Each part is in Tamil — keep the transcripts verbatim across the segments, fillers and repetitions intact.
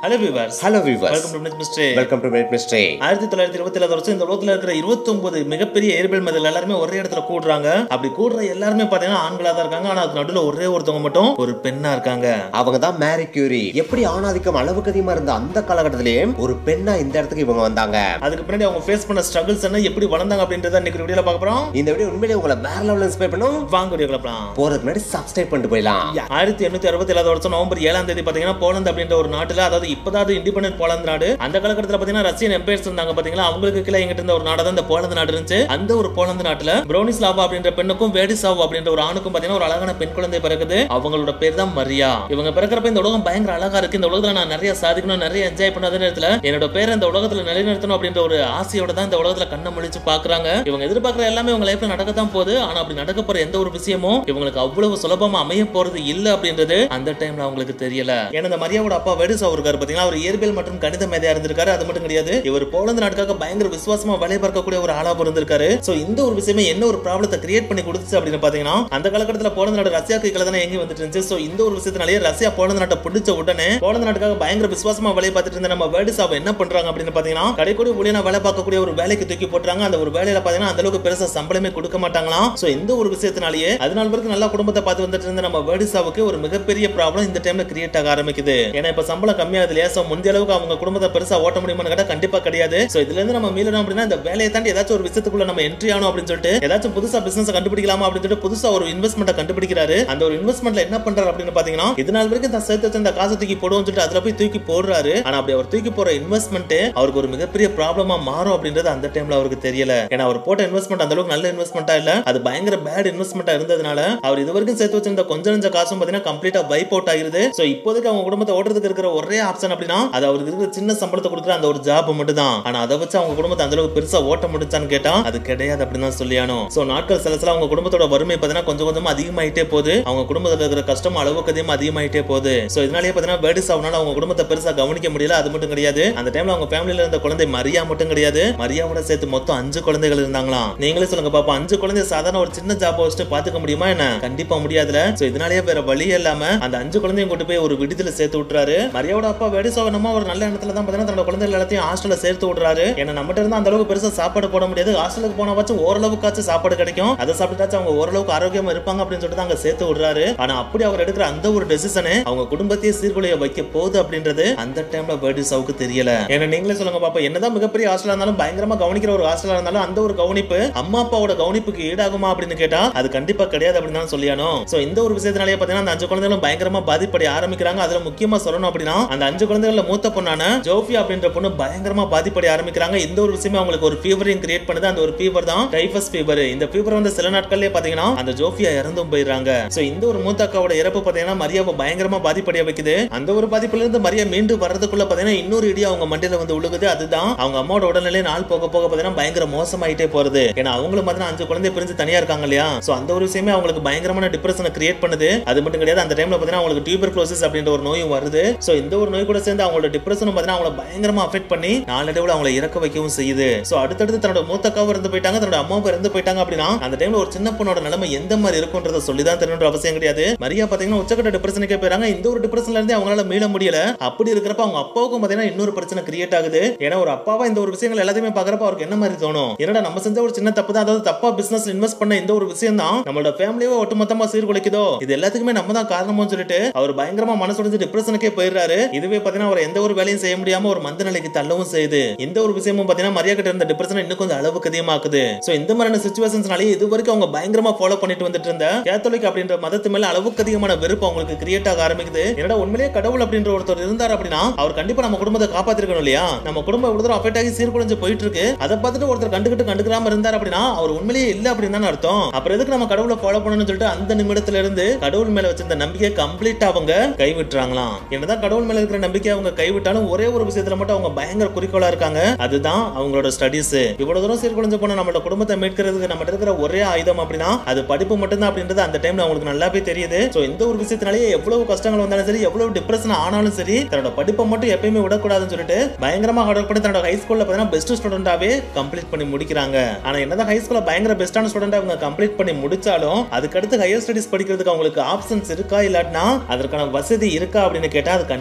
Hello viewers. Hello viewers. Welcome to Minutes Mistry. Welcome to Minutes Mistry. ஆயிரத்தி தொள்ளாயிரத்தி இருபத்தி ஏழாவது வருஷம் இந்த உலகத்துல இருக்கிற இருபத்தி ஒன்பது மிகப்பெரிய இயற்பியல் மேதைகள் எல்லாரும் ஒரே இடத்துல கூடுறாங்க. அப்படி கூடுற எல்லாரும் பாத்தீங்கன்னா ஆண்களா தான் இருக்காங்க. ஆனா அதுக்கு நடுவுல ஒரே ஒருத்தவங்க மட்டும் ஒரு பெண்ணா இருக்காங்க. அவங்க தான் மேரி கியூரி. எப்படி ஆணாதிக்கம் அளவுக்கு அதிகமா இருந்த அந்த காலகட்டத்திலேயே ஒரு பெண்ணா இந்த இடத்துக்கு இவங்க வந்தாங்க. அதுக்கு பின்னாடி அவங்க ஃபேஸ் பண்ண ஸ்ட்ரகிள்ஸ் என்ன எப்படி வளர்ந்தாங்க அப்படின்றத இன்னைக்கு வீடியோல பார்க்க போறோம். இந்த வீடியோ உண்மையிலேயே உங்களை வேற லெவல்ல இன்ஸ்பயர் பண்ணும். வாங்க வீடியோக்குள்ள போலாம். போறதுக்கு முன்னாடி சப்ஸ்கிரைப் பண்ணிட்டு போயிடலாம். ஆயிரத்தி எண்ணூத்தி அறுபத்தி ஏழாவது வருஷம் நவம்பர் ஏழாம் தேதி பாத்தீங்கன்னா போலந்து அப்படின்ற ஒரு நாட்டுல, அதாவது இப்பதான் இண்டிபெண்டன்ட் போலந்து நாடு, அந்த காலகட்டத்துல பாத்தீங்கன்னா ரஷ்யன் எம்பையர்ஸ் இருந்தாங்க பாத்தீங்களா, அவங்களுக்கு கீழே எங்கிட்ட இருந்த ஒரு நாடு தான் இந்த போலந்து நாடு இருந்துச்சு. அந்த ஒரு போலந்து நாட்டுல ப்ரோனிஸ்லாவா அப்படின்ற பெண்ணுக்கும் வேடிசாவ் அப்படின்ற ஒரு ஆணுக்கும் பாத்தீங்கன்னா ஒரு அழகான பெண் குழந்தை பிறக்குது. அவங்களோட பேர் தான் மரியா. இவங்க பிறக்கிறப்ப இந்த உலகம் பயங்கர அழகா இருக்கு, இந்த உலகத்துல நான் நிறைய சாதிக்கணும், நிறைய என்ஜாய் பண்ணாத நேரத்துல என்னோட பேரை இந்த உலகத்துல நிலைநிறுத்தணும் அப்படின்ற ஒரு ஆசையோட தான் இந்த உலகத்துல கண்ணை முழிச்சு பாக்குறாங்க. இவங்க எதிர்பார்க்கிற எல்லாமே இவங்க லைஃப்ல நடக்கத்தான் போகுது. ஆனா அப்படி நடக்க போற எந்த ஒரு விஷயமும் இவங்களுக்கு அவ்வளவு சுலபமா அமைய போறது இல்ல அப்படின்றது அந்த டைம்ல அவங்களுக்கு தெரியல. ஏன்னா இந்த மரியாவோட அப்பா வேடிசாவ் இருக்காரு பாத்தீங்கன்னா, அவர் இயற்பியல் மற்றும் கணித மேதையா இருந்திருக்காரு. அது மட்டும் கிடையாது, இவர் போலந்து நாட்டுக்காக பயங்கர விசுவாசமா வேலை பார்க்கக்கூடிய ஒரு ஆளா இருந்திருக்காரு. சோ இந்த ஒரு விஷயமே என்ன ஒரு ப்ராப்ளத்தை கிரியேட் பண்ணி கொடுத்துச்சு அப்படின்னு பாத்தீங்கன்னா, அந்த காலகட்டத்துல போலந்து நாடு ரஷ்யாக்கு கீழ தானே எங்கி வந்துட்டு இருந்துச்சு. சோ இந்த ஒரு விஷயத்தினாலேயே ரஷ்யா போலந்து நாட்டை பிடிச்ச உடனே போலந்து நாட்டுக்காக பயங்கர விசுவாசமா வேலை பார்த்துட்டு இருந்த நம்ம வேடிசாவ் என்ன பண்றாங்க அப்படின்னு பாத்தீங்கன்னா, கடைக்கூடி ஊழியனா வேலை பார்க்கக்கூடிய ஒரு வேலைக்கு தூக்கி போட்டுறாங்க. அந்த ஒரு வேலையில பாத்தீங்கன்னா அந்த அளவுக்கு பெருசா சம்பளமே கொடுக்க மாட்டாங்களாம். சோ இந்த ஒரு விஷயத்தினாலேயே அதனால வரைக்கும் நல்லா குடும்பத்தை பார்த்து வந்துட்டு இருந்த நம்ம வேடிசாவுக்கு ஒரு மிகப்பெரிய ப்ராப்ளம் இந்த டைம்ல கிரியேட் ஆக ஆரம்பிக்குது. ஏன்னா இப்ப சம்பளம் கம்மியாகுது இல்லையா, சோ முந்தைய அளவுக்கு அவங்க குடும்பத்தை பெருசா ஓட்ட முடியுமான்னு கேட்டா கண்டிப்பா கிடையாது. சோ இதுல இருந்து நம்ம மீளணும் அப்படின்னா இந்த வேலையை தாண்டி ஏதாச்சும் ஒரு விஷயத்துக்குள்ள நம்ம என்ட்ரி ஆகணும் அப்படின்னு சொல்லிட்டு ஏதாச்சும் புதுசா பிசினஸ் கண்டுபிடிக்கலாமா அப்படின்னு சொல்லிட்டு புதுசா ஒரு இன்வெஸ்ட்மெண்ட் கண்டுபிடிக்கிறாரு. அந்த ஒரு இன்வெஸ்ட்மெண்ட்ல என்ன பண்றாரு அப்படின்னு பாத்தீங்கன்னா, இதனால வரைக்கும் தான் சேர்த்து வச்ச அந்த காசை தூக்கி போடுவோம்னு சொல்லிட்டு அதுல போய் தூக்கி போடுறாரு. ஆனா அப்படி அவர் தூக்கி போற இன்வெஸ்ட்மெண்ட் அவருக்கு ஒரு மிகப்பெரிய ப்ராப்ளமா மாறும் அப்படின்றது அந்த டைம்ல அவருக்கு தெரியல. ஏன்னா அவர் போட்ட இன்வெஸ்ட்மெண்ட் அந்த அளவுக்கு நல்ல இன்வெஸ்ட்மெண்டா இல்ல, அது பயங்கர பேட் இன்வெஸ்ட்மெண்டா இருந்ததுனால அவர் இது வரைக்கும் சேர்த்து வச்சிருந்த கொஞ்சம் கொஞ்சம் காசும் பாத்தீங்கன்னா கம்ப்ளீட்டா வைப் அவுட் ஆயிருது. சோ இப்போதைக்கு அவங்க குடும்பத்தை ஓடுறதுக்கு இருக்கிற ஒரே ஆப்ஷன் அப்படின்னா அது அவருக்கு இருக்கிற சின்ன சம்பளத்தை கொடுக்குற அந்த ஒரு ஜாப் மட்டும் தான். ஆனா அதை வச்சு அவங்க குடும்பத்தை அந்த அளவுக்கு பெருசா ஓட்ட முடிச்சான்னு கேட்டா அது கிடையாது அப்படின்னு தான் சொல்லியானோம். சோ நாட்கள் சில சில அவங்க குடும்பத்தோட வறுமை பாத்தீங்கன்னா கொஞ்சம் கொஞ்சமா அதிகமாயிட்டே போகுது. அவங்க குடும்பத்துல இருக்கிற கஷ்டம் அளவுக்கு அதிகமா அதிகமாயிட்டே போகுது. சோ இதனாலேயே பாத்தீங்கன்னா வேடிசாவ்னால அவங்க குடும்பத்தை பெருசா கவனிக்க முடியல. அது மட்டும் கிடையாது, அந்த டைம்ல அவங்க ஃபேமிலில இருந்த குழந்தை மரியா மட்டும் கிடையாது, மரியாவோட சேர்த்து மொத்தம் அஞ்சு குழந்தைகள் இருந்தாங்களாம். நீங்களே சொல்லுங்க பாப்பா, அஞ்சு குழந்தை சாதாரண ஒரு சின்ன ஜாப் வச்சுட்டு பாத்துக்க முடியுமா என்ன? கண்டிப்பா முடியாதுல. சோ இதனாலேயே வேற வழி இல்லாம அந்த அஞ்சு குழந்தையும் கொண்டு போய் ஒரு விடுதியில சேர்த்து விட்டுறாரு. மரியாவோட அப்பா வேடிசாவ் நம்ம ஒரு நல்ல இடத்துல தான் பாத்தீங்கன்னா தன்னோட குழந்தைகள் எல்லாத்தையும் ஹாஸ்டல்ல சேர்த்து விடுறாரு. ஏன்னா நம்மகிட்ட இருந்து அந்த அளவுக்கு பெருசா சாப்பாடு போட முடியாது, ஹாஸ்டலுக்கு போனவாச்சும் ஓரளவுக்காச்சும் சாப்பாடு கிடைக்கும், அதை சாப்பிட்டாச்சும் அவங்க ஓரளவுக்கு ஆரோக்கியமா இருப்பாங்க அப்படின்னு சொல்லிட்டு அங்க சேர்த்து விடுறாரு. ஆனா அப்படி அவர் எடுக்கிற அந்த ஒரு டெசிஷனே அவங்க குடும்பத்தையே சீர்குலைய வைக்க போகுது அப்படின்றது அந்த டைம்ல வேடிசாவுக்கு தெரியல. ஏன்னா நீங்களே சொல்லுங்க பாப்பா, என்னதான் மிகப்பெரிய ஹாஸ்டலா இருந்தாலும் பயங்கரமா கவனிக்கிற ஒரு ஹாஸ்டலா இருந்தாலும் அந்த ஒரு கவனிப்பு அம்மா அப்பாவோட கவனிப்புக்கு ஈடாகுமா அப்படின்னு கேட்டா அது கண்டிப்பா கிடையாது அப்படின்னு தான் சொல்லியானோம். சோ இந்த ஒரு விஷயத்தினாலேயே பாத்தீங்கன்னா அந்த அஞ்சு குழந்தைகளும் பயங்கரமா பாதிப்படைய ஆரம்பிக்கிறாங்க. அதுல முக்கியமா சொல்லணும் அப்படின்னா அந்த அஞ்சு குழந்தைகள மூத்த பொண்ணான ஜோஃபியா அப்படின்ற பொண்ணு பயங்கரமா பாதிப்படைய ஆரம்பிக்கிறாங்க. இந்த ஒரு விஷயமே அவங்களுக்கு ஒரு ஃபீவரையும் கிரியேட் பண்ணுது. அந்த ஒரு ஃபீவர் தான் டைஃபஸ் ஃபீவர். இந்த ஃபீவர் வந்து சில நாட்கள்லயே பாத்தீங்கன்னா அந்த ஜோஃபியா இறந்தும் போயிடுறாங்க. சோ இந்த ஒரு மூத்த அக்காவோட இறப்பு பாத்தீங்கன்னா மரியாவை பயங்கரமா பாதிப்படைய வைக்குது. அந்த ஒரு பாதிப்புல இருந்து மரியா மீண்டு வர்றதுக்குள்ள பாத்தீங்கன்னா இன்னொரு இடி அவங்க மண்டையில வந்து விழுகுது. அதுதான் அவங்க அம்மாவோட உடல்நிலை நாள் போக போக பாத்தீங்கன்னா பயங்கர மோசமாயிட்டே போறது. ஏன்னா அவங்களும் பாத்தீங்கன்னா அஞ்சு குழந்தை பிரிஞ்சு தனியா இருக்காங்க இல்லையா, சோ அந்த ஒரு விஷயமே அவங்களுக்கு பயங்கரமான டிப்ரெஷனை கிரியேட் பண்ணுது. அது மட்டும் கிடையாது, அந்த டைம்ல பாத்தீங்கன்னா அவங்களுக்கு டியூபர்குலோசிஸ் அப்படின்ற ஒரு நோயும் வருது. சோ இந்த ஒரு நோய் கூட சேர்ந்து அவங்களோட டிப்ரெஷனும் பாத்தீங்கன்னா அவங்கள பயங்கரமா அஃபெக்ட் பண்ணி நாளடைவுல அவங்களை இறக்க வைக்கவும் செய்யுது. சோ அடுத்தடுத்து தன்னோட மூத்த அக்காவும் இறந்து போயிட்டாங்க, தன்னோட அம்மாவும் இறந்து போயிட்டாங்க அப்படின்னா அந்த டைம்ல ஒரு சின்ன பொண்ணோட நிலைமை எந்த மாதிரி இருக்கும்ன்றத சொல்லிதான் தெரியணும்ன்ற அவசியம் கிடையாது. மரியா பாத்தீங்கன்னா உச்சக்கட்ட டிப்ரெஷனுக்கே போயிறாங்க. இந்த ஒரு டிப்ரெஷன்ல இருந்து அவங்களால மீள முடியல. அப்படி இருக்கிறப்ப அவங்க அப்பாவுக்கும் பாத்தீங்கன்னா இன்னொரு பிரச்சனை கிரியேட் ஆகுது. ஏன்னா ஒரு அப்பாவா இந்த ஒரு விஷயங்கள் எல்லாத்தையுமே பாக்குறப்ப அவருக்கு என்ன மாதிரி தோணும், என்னடா நம்ம செஞ்ச ஒரு சின்ன தப்பு தான், அதாவது தப்பா பிசினஸ் இன்வெஸ்ட் பண்ண இந்த ஒரு விஷயம் தான் நம்மளோட ஃபேமிலியை ஒட்டுமொத்தமா சீர்குலைக்குதோ, இது எல்லாத்துக்குமே நம்ம தான் காரணம்னு சொல்லிட்டு அவர் பயங்கரமா மனசுடைஞ்சு டிப்ரெஷனுக்கே போயிடுறாரு. இதுவே பாத்தீங்கன்னா அவர் எந்த ஒரு வேலையும் செய்ய முடியாம ஒரு மந்த நிலைக்கு தள்ளவும் செய்யுது. இந்த ஒரு விஷயமும் பாத்தீங்கன்னா மரியா கிட்ட இருந்த டிப்ரெஷன் இன்னும் கொஞ்சம் அளவுக்கு அதிகமாக்குது. சோ இந்த மாதிரியான சிச்சுவேஷன்ஸ்னாலே இது வரைக்கும் அவங்க பயங்கரமா ஃபாலோ பண்ணிட்டு வந்துட்டு இருந்த கேத்தலிக் அப்படின்ற மதத்து மேல அளவுக்கு அதிகமான வெறுப்பு அவங்களுக்கு கிரியேட் ஆக ஆரம்பிக்குது. என்னடா உண்மையிலேயே கடவுள் அப்படின்ற ஒருத்தர் இருந்தார் அப்படின்னா அவர் கண்டிப்பா நம்ம குடும்பத்தை காப்பாத்திருக்கணும் இல்லையா, நம்ம குடும்பம் இவ்வளவு தூரம் அஃபெக்ட் ஆகி சீர்குலைஞ்சு போயிட்டு இருக்கு, அதை பார்த்துட்டு ஒருத்தர் கண்டுகிட்டு கண்டுக்காம இருந்தார் அப்படின்னா அவர் உண்மையிலேயே இல்ல அப்படின்னு தான் அர்த்தம். அப்புறம் எதுக்கு நம்ம கடவுளை ஃபாலோ பண்ணணும்னு சொல்லிட்டு அந்த நிமிடத்துல இருந்து கடவுள் மேல வச்சிருந்த நம்பிக்கை கம்ப்ளீட்டா அவங்க கைவிட்டுறாங்களாம். என்னதான் கடவுள் மேல இருக்கிற நம்பிக்கை அவங்க கைவிட்டாலும் ஒரே ஒரு விஷயத்துல மட்டும் அவங்க பயங்கர குறிக்கோளா இருக்காங்க, அதுதான் அவங்களோட ஸ்டடீஸ். இவ்வளவு தூரம் சீர்குலைஞ்சு போன நம்மளோட குடும்பத்தை மீட்கிறதுக்கு நம்ம இருக்கிற ஒரே ஆயுதம் அப்படின்னா அது படிப்பு மட்டும்தான் அப்படின்றது அந்த டைம்ல அவங்களுக்கு நல்லாவே தெரியுது. சோ இந்த ஒரு விஷயத்தினாலேயே எவ்வளவு கஷ்டங்கள் வந்தாலும் சரி, எவ்வளவு டிப்ரெஷன் ஆனாலும் சரி, தன்னோட படிப்பை மட்டும் எப்பயுமே விடக்கூடாதுன்னு சொல்லிட்டு பயங்கரமா ஹார்ட் ஒர்க் பண்ணி தன்னோட ஹை ஸ்கூல்ல பாத்தீங்கன்னா பெஸ்ட் ஸ்டூடெண்டாவே கம்ப்ளீட் பண்ணி முடிக்கிறாங்க. ஆனா என்னதான் ஹை ஸ்கூல்ல பயங்கர பெஸ்டான ஸ்டூடெண்டா அவங்க கம்ப்ளீட் பண்ணி முடிச்சாலும் அதுக்கு அடுத்து ஹையர் ஸ்டடீஸ் படிக்கிறதுக்கு அவங்களுக்கு ஆப்ஷன்ஸ் இருக்கா இல்லாட்டினா அதற்கான வசதி இருக்கா அப்படின்னு கேட்டா அது கண்டிப்பா கிடையாது.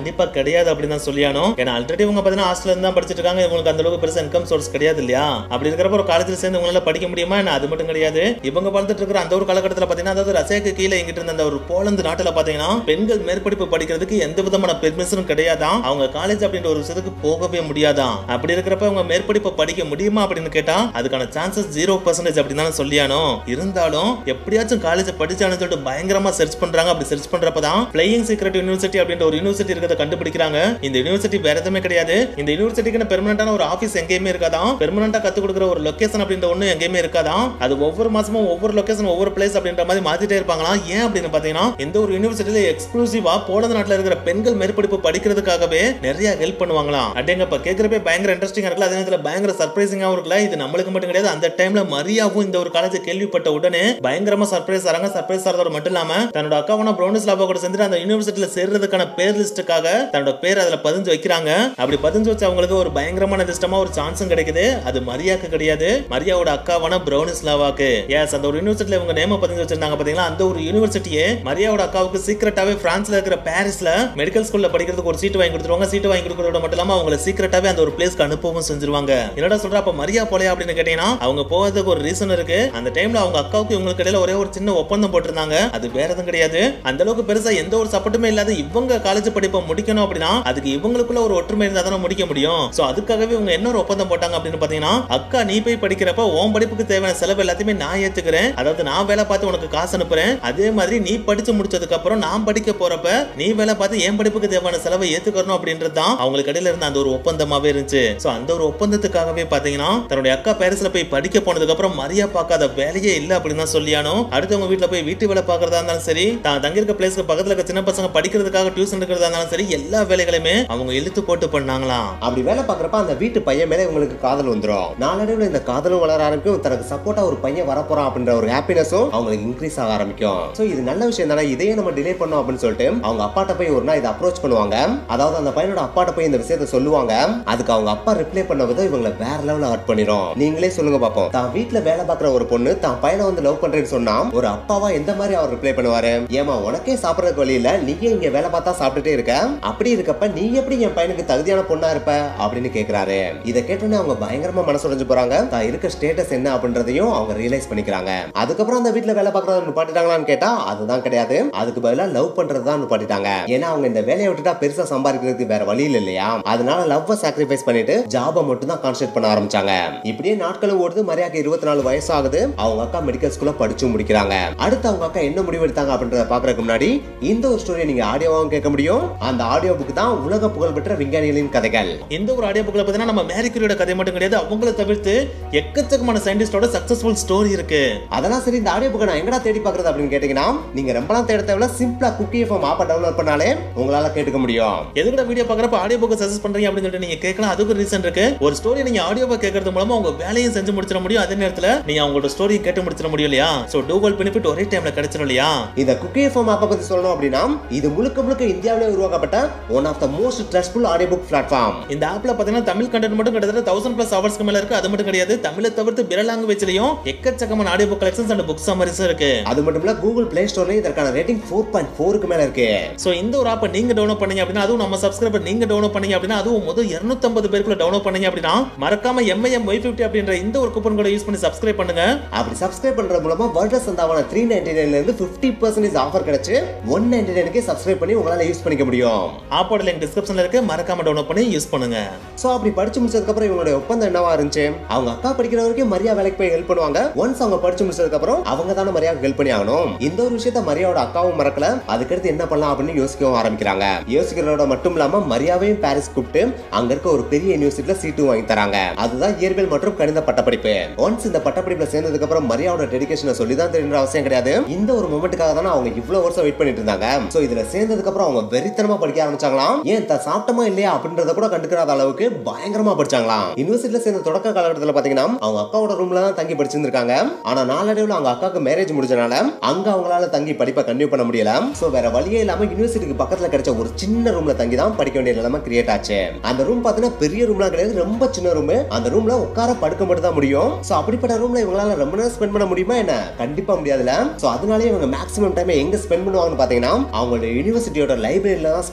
கிடையாது அப்படின்னு தான் சொல்லியானோ. ஏன்னா ஆல்ரெடி இவங்க பாத்தீங்கன்னா ஹாஸ்டல்ல இருந்து தான் படிச்சிட்டு இருக்காங்க. இவங்களுக்கு அந்த அளவுக்கு பெருசா இன்கம் சோர்ஸ் கிடையாது இல்லையா? அப்படி இருக்கிறப்ப ஒரு காலேஜ்ல சேர்ந்து உங்களால படிக்க முடியுமா? என்ன அது மட்டும் கிடையாது. இவங்க பார்த்துட்டு இருக்கிற அந்த ஒரு காலகட்டத்தில் பாத்தீங்கன்னா, அதாவது ரஷ்யாவுக்கு கீழே எங்கிட்டு இருந்த அந்த ஒரு போலந்து நாட்டுல பாத்தீங்கன்னா பெண்கள் மேற்படிப்பு படிக்கிறதுக்கு எந்த விதமான பெர்மிஷனும் கிடையாதான். அவங்க காலேஜ் அப்படின்ற ஒரு விஷயத்துக்கு போகவே முடியாதான். அப்படி இருக்கிறப்ப அவங்க மேற்படிப்பு படிக்க முடியுமா அப்படின்னு கேட்டா அதுக்கான சான்சஸ் ஜீரோ பர்சன்டேஜ் அப்படின்னு தான் சொல்லியானோ. இருந்தாலும் எப்படியாச்சும் காலேஜ் படிச்சானு சொல்லிட்டு பயங்கரமா சர்ச் பண்றாங்க. அப்படி சர்ச் பண்றப்பதான் ஃப்ளையிங் சீக்ரெட் யூனிவர்சிட்டி அப்படின்ற ஒரு யூனிவர்சிட்டி இருக்கிறத கண்டுபிடிக்கிறாங்க. இந்த யூனிவர்சிட்டி வேற எதுவுமே கிடையாது. இந்த யூனிவர்சிட்டிக்கு பெர்மனன்ட்டான ஒரு ஆபீஸ் எங்கேயுமே இருக்காதான். பெர்மனன்ட்டா கத்து கொடுக்குற ஒரு லொகேஷன் அப்படின்ற ஒண்ணு எங்கேயுமே இருக்காதான். அது ஒவ்வொரு மாசமும் ஒவ்வொரு லொகேஷன் ஒவ்வொரு பிளேஸ் அப்படின்ற மாதிரி மாத்திட்டே இருப்பாங்களாம். ஏன் அப்படின்னு பாத்தீங்கன்னா இந்த ஒரு யூனிவர்சிட்டியில எக்ஸ்க்ளூசிவா போலந்து நாட்டுல இருக்கிற பெண்கள் மேற்படிப்பு படிக்கிறதுக்காகவே நிறைய ஹெல்ப் பண்ணுவாங்களாம். அடேங்கப்பா, கேக்குறப்ப பயங்கர இன்ட்ரெஸ்டிங்கா இருக்குல்ல. அதே நேரத்துல பயங்கர சர்ப்ரைசிங்காவும் இருக்குல்ல. இது நம்மளுக்கு மட்டும் கிடையாது. அந்த டைம்ல மரியாவும் இந்த ஒரு காலேஜ் கேள்விப்பட்ட உடனே பயங்கரமா சர்ப்ரைஸ் ஆறாங்க. சர்ப்ரைஸ் ஆறதோட மட்டும் இல்லாம தன்னோட அக்காவான ப்ரௌனிஸ்லாவா கூட சேர்ந்து அந்த யூனிவர்சிட்டியில சேர்றதுக்கான பேர் லிஸ்டுக்காக தன்னோட பேர் அதுல பதிஞ்சு வைக்கிறாங்க. அப்படி பதிஞ்சு வச்சு அவங்களுக்கு ஒரு பயங்கரமான அதிர்ஷ்டமா ஒரு சான்ஸும் கிடைக்குது. அது மரியாக்கு கிடையாது, மரியாவோட அக்காவான ப்ரௌனிஸ்லாவாக்கு. எஸ், அந்த ஒரு யூனிவர்சிட்டியில இவங்க நேம பதிஞ்சு வச்சிருந்தாங்க பாத்தீங்களா. அந்த ஒரு யூனிவர்சிட்டியே மரியாவோட அக்காவுக்கு சீக்கிரட்டாவே பிரான்ஸ்ல இருக்கிற பாரிஸ்ல மெடிக்கல் ஸ்கூல்ல படிக்கிறதுக்கு ஒரு சீட் வாங்கி கொடுத்துருவாங்க. சீட் வாங்கி கொடுக்கறதோட மட்டும் இல்லாம அவங்களை சீக்கிரட்டாவே அந்த ஒரு பிளேஸ்க்கு அனுப்பவும் செஞ்சிருவாங்க. என்னடா சொல்ற, அப்ப மரியா போலையா அப்படின்னு கேட்டீங்கன்னா அவங்க போறதுக்கு ஒரு ரீசன் இருக்கு. அந்த டைம்ல அவங்க அக்காவுக்கு இவங்களுக்கு இடையில ஒரே ஒரு சின்ன ஒப்பந்தம் போட்டிருந்தாங்க. அது வேற எதுவும் கிடையாது. அந்த அளவுக்கு பெருசா எந்த ஒரு சப்போர்ட்டுமே இல்லாத இவங்க காலேஜ் படிப்பை முடிக்கணும் அப்படின்னா அதுக்கு இவங்களுக்குள்ள ஒரு ஒற்றுமை இருந்தா தானே முடிக்க முடியும். சோ அதுக்காகவே இவங்க என்ன ஒரு ஒப்பந்தம் போட்டாங்க அப்படின்னு பாத்தீங்கன்னா, அக்கா நீ போய் படிக்கிறப்ப உன் படிப்புக்கு தேவையான செலவு எல்லாத்தையுமே நான் ஏத்துக்கிறேன். அதாவது நான் வேலை பார்த்து உனக்கு காசு அனுப்புறேன். அதே மாதிரி நீ படிச்சு முடிச்சதுக்கு அப்புறம் நான் படிக்க போறப்ப நீ வேலை பார்த்து என் படிப்புக்கு தேவையான செலவை ஏத்துக்கணும் அப்படின்றது தான் அவங்களுக்கு இடையில இருந்த அந்த ஒரு ஒப்பந்தமாவே இருந்துச்சு. சோ அந்த ஒரு ஒப்பந்தத்துக்காகவே பாத்தீங்கன்னா தன்னுடைய அக்கா பாரிஸ்ல போய் படிக்க போனதுக்கு அப்புறம் மரியா பார்க்காத வேலையே இல்ல அப்படின்னு தான் சொல்லியானோ. அடுத்தவங்க வீட்டுல போய் வீட்டு வேலை பார்க்கறதா இருந்தாலும் சரி, தான் தங்கி இருக்க பிளேஸ்க்கு பக்கத்துல இருக்க சின்ன பசங்க படிக்கிறதுக்காக டியூஷன் எடுக்கிறதா இருந்தாலும் சரி, எல்லா வேலைகளுமே அவங்க இழுத்து போட்டு பண்ணாங்களாம். அப்படி வேலை பார்க்கறப்ப அந்த வீட்டு பையன் மேல இவங்களுக்கு காதல் வந்துரும். நாளடைவுல இந்த காதலும் வளர ஆரம்பிக்கும். தனக்கு சப்போர்ட்டா ஒரு பையன் வரப்போறான் அப்படின்ற ஒரு ஹாப்பினஸும் அவங்களுக்கு இன்க்ரீஸ் ஆக ஆரம்பிக்கும். சோ இது நல்ல விஷயம் தானே, இதையே நம்ம டிலே பண்ணோம் அப்படின்னு சொல்லிட்டு அவங்க அப்பாட்ட போய் ஒரு நாள் இதை அப்ரோச் பண்ணுவாங்க. அதாவது அந்த பையனோட அப்பாட்ட போய் இந்த விஷயத்தை சொல்லுவாங்க. அதுக்கு அவங்க அப்பா ரிப்ளை பண்ண விதம் இவங்களை வேற லெவல்ல ஹர்ட் பண்ணிரும். நீங்களே சொல்லுங்க பாப்போம். தான் வீட்டுல வேலை பார்க்குற ஒரு பொண்ணு தான் பையனை வந்து லவ் பண்றேன்னு சொன்னா ஒரு அப்பாவா எந்த மாதிரி அவர் ரிப்ளை பண்ணுவாரு? ஏமா உனக்கே சாப்பிடறதுக்கு வழி இல்ல, நீயே இங்க வேலை பார்த்தா சாப்பிட்டுட்டே இருக்க, அப்படி இருக்கப்ப நீ எப்படி என் பையனுக்கு தகுதியான பொண்ணா இருப்ப அப்படின்னு கேக்குறாரு. இதை கேட்டோன்னே அவங்க பயங்கரமா மனசுடைஞ்சு போறாங்க. தான் இருக்க ஸ்டேட்டஸ் என்ன அப்படின்றதையும் அவங்க ரியலைஸ் பண்ணிக்கிறாங்க. அதுக்கப்புறம் அந்த வீட்டுல வேலை பார்க்கறத நிப்பாட்டிட்டாங்களான்னு கேட்டா அதுதான் கிடையாது. அதுக்கு பதிலா லவ் பண்றதுதான் நிப்பாட்டிட்டாங்க. ஏன்னா அவங்க இந்த வேலையை விட்டுட்டா பெருசா சம்பாதிக்கிறதுக்கு வேற வழி இல்லையா? அதனால லவ் சாக்ரிஃபைஸ் பண்ணிட்டு ஜாபை மட்டும் தான் கான்சென்ட்ரேட் பண்ண ஆரம்பிச்சாங்க. இப்படியே நாட்களும் ஓடுது. மரியாக்கு இருபத்தி நாலு வயசு ஆகுது. அவங்க அக்கா மெடிக்கல் ஸ்கூல்ல படிச்சு முடிக்கிறாங்க. அடுத்து அவங்க அக்கா என்ன முடிவு எடுத்தாங்க அப்படின்றத பாக்குறதுக்கு முன்னாடி இந்த ஒரு ஸ்டோரியை நீங்க ஆடியோவாகவும் கேட்க முடியும். அந்த ஆடியோ புக் தான் உலக புகழ் பெற்ற விஞ்ஞானிகளின் கதைகள். இந்த ஒரு ஆடியோ புக்ல பார்த்தீங்கன்னா நம்ம மேரி கியூரியோட கதை மட்டும் கிடையாது, அவங்கள தவிர்த்து எக்கச்சக்கமான சயின்டிஸ்டோட சக்சஸ்ஃபுல் ஸ்டோரி இருக்கு. அதெல்லாம் சரி, இந்த ஆடியோ புக்கை நான் எங்கடா தேடி பாக்குறது அப்படின்னு கேட்டீங்கன்னா நீங்க ரொம்பலாம் தேட தேவையில்ல. சிம்பிளா குக்கி எஃப்எம் ஆப்பை டவுன்லோட் பண்ணாலே உங்களால கேட்டுக்க முடியும். எதுக்குடா வீடியோ பாக்குறப்ப ஆடியோ புக்கை சஜஸ்ட் பண்றீங்க அப்படின்னு சொல்லிட்டு நீங்க கேட்கலாம். அதுக்கு ரீசன் இருக்கு. ஒரு ஸ்டோரி நீங்க ஆடியோவா கேட்கறது மூலமா உங்க வேலையும் செஞ்சு முடிச்சிட முடியும். அதே நேரத்துல நீங்க அவங்களோட ஸ்டோரியை கேட்டு முடிச்சிட முடியும் இல்லையா? சோ டூவல் பெனிஃபிட் ஒரே டைம்ல கிடைச்சிடும் இல்லையா? இந்த குக்கி எஃப்எம் ஆப்பை பத்தி சொல்லணும் அப்படின்னா இது முழுக்க முழுக்க இந்தியாவிலே உருவாக்கப்பட்ட one of the most trustful audio book platform. இந்த ஆப்ல பாத்தீங்கன்னா தமிழ் கண்டென்ட் மட்டும் கிட்டத்தட்ட தௌசண்ட் பிளஸ் ஹவர்ஸ்க்கு மேல இருக்கு. அது மட்டும் கிடையாது, தமிழை தவிர்த்து பிற லாங்குவேஜ்லயும் எக்கச்சக்கமான audio book collections and book summaries இருக்கு. அது மட்டும் இல்ல கூகுள் பிளே ஸ்டோர்லயும் இதற்கான ரேட்டிங் ஃபோர் பாயிண்ட் ஃபோர் க்கு மேல இருக்கு. சோ இந்த ஒரு ஆப்பை நீங்க டவுன்லோட் பண்ணீங்க அப்படின்னா, அதுவும் நம்ம சப்ஸ்கிரைபர் நீங்க டவுன்லோட் பண்ணீங்க அப்படின்னா, அதுவும் முதல் இருநூற்று ஐம்பது பேருக்குள்ள டவுன்லோட் பண்ணீங்க அப்படின்னா மறக்காம M I M Y fifty அப்படின்ற இந்த ஒரு கூப்பன் கோட யூஸ் பண்ணி சப்ஸ்கிரைப் பண்ணுங்க. அப்படி சப்ஸ்கிரைப் பண்றது மூலமா வருட சந்தாவான த்ரீ நைன்டி நைன்ல இருந்து பிப்டி பர்சன்டேஜ் ஆஃபர் கிடைச்சு ஒன் நைன்டி நைனுக்கு சப்ஸ்கிரைப் பண்ணி உங்களால யூஸ் பண்ணிக்க முடியும். ஆப்போட லிங்க் டிஸ்கிரிப்ஷன்ல இருக்கு, மறக்காம டவுன்லோட் பண்ணி யூஸ் பண்ணுங்க. சோ அப்படி படிச்சு முடிச்சதுக்கு அப்புறம் இவங்களுடைய ஒப்பந்தம் என்னவா இருந்துச்சு? அவங்க அக்கா படிக்கிற வரைக்கும் மரியா வேலைக்கு போய் ஹெல்ப் பண்ணுவாங்க. ஒன்ஸ் அவங்க படிச்சு முடிச்சதுக்கு அப்புறம் அவங்க தான மரியாக்கு ஹெல்ப் பண்ணி ஆகணும். இந்த ஒரு விஷயத்தை மரியாவோட அக்காவும் மறக்கல. அதுக்கடுத்து என்ன பண்ணலாம் அப்படின்னு யோசிக்கவும் ஆரம்பிக்கிறாங்க. யோசிக்கிறதோட மட்டும் இல்லாம மரியாவையும் பாரிஸ் கூப்பிட்டு அங்க இருக்க ஒரு பெரிய யூனிவர்சிட்டியில சீட்டு வாங்கி தராங்க. அதுதான் இயற்பியல் மற்றும் கணித பட்டப்படிப்பு. ஒன்ஸ் இந்த பட்டப்படிப்புல சேர்ந்ததுக்கு அப்புறம் மரியாவோட டெடிகேஷனை சொல்லி தான் தெரியுற அவசியம் கிடையாது. இந்த ஒரு மொமெண்ட்டுக்காக தானே அவங்க இவ்வளவு வருஷம் வெயிட் பண்ணிட்டு இருந்தாங்க. சோ இதுல சேர்ந்ததுக்கு அப்புறம் அவங்க வெறித்தனமா படிக்க ஆரம்பிச்சாங்களாம். ஏன் தான் சாப்பிட்டமா இல்லையா அப்படின்றத கூட கண்டுக்காத அளவுக்கு பயங்கரமா படிச்சாங்களாம். யூனிவர்சிட்டியில சேர்ந்த தொடக்க காலகட்டத்தில் பாத்தீங்கன்னா அவங்க அக்காவோட ரூம்ல தான் தங்கி படிச்சிருந்திருக்காங்க. ஆனா நாளடைவுல அவங்க அக்காவுக்கு மேரேஜ் முடிஞ்சனால அங்க அவங்களால தங்கி படிப்பை கண்டினியூ பண்ண முடியல. சோ வேற வழியே இல்லாம யூனிவர்சிட்டிக்கு பக்கத்துல கிடைச்ச ஒரு சின்ன ரூம்ல தங்கி தான் படிக்க வேண்டிய நிலைமை கிரியேட் ஆச்சு. அந்த ரூம் பாத்தீங்கன்னா பெரிய ரூம்லாம் கிடையாது, ரொம்ப சின்ன ரூம். அந்த ரூம்ல உட்கார படுக்க மட்டும் தான் முடியும். சோ அப்படிப்பட்ட ரூம்ல இவங்களால ரொம்ப நேரம் ஸ்பெண்ட் பண்ண முடியுமா என்ன? கண்டிப்பா முடியாதுல. சோ அதனாலே இவங்க மேக்ஸிமம் டைம் எங்க ஸ்பெண்ட் பண்ணுவாங்கன்னு பாத்தீங்கன்னா அவங்களோட யூனிவர்சிட்டியோட லைப்ரரியில தான் ஸ்பெண்ட் பண்ணுவாங்க.